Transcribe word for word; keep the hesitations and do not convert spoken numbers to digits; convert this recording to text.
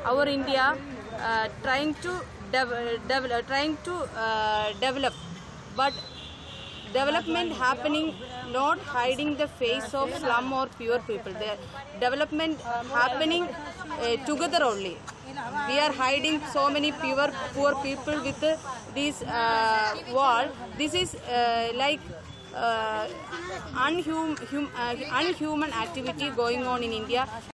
our India uh, trying to dev- develop, trying to uh, develop, but development happening not hiding the face of slum or poor people. The development happening uh, together only. We are hiding so many poor poor people with uh, this uh, wall. This is uh, like uh, unhum, hum, uh, unhuman activity going on in India.